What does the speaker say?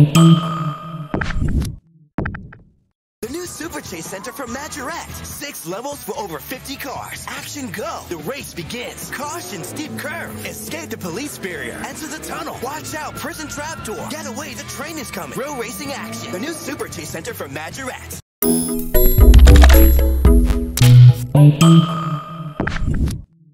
The new Super Chase Center from Majorette. 6 levels for over 50 cars. Action go. The race begins. Caution, steep curve. Escape the police barrier. Enter the tunnel. Watch out, prison trap door. Get away, the train is coming. Real racing action. The new Super Chase Center from Majorette.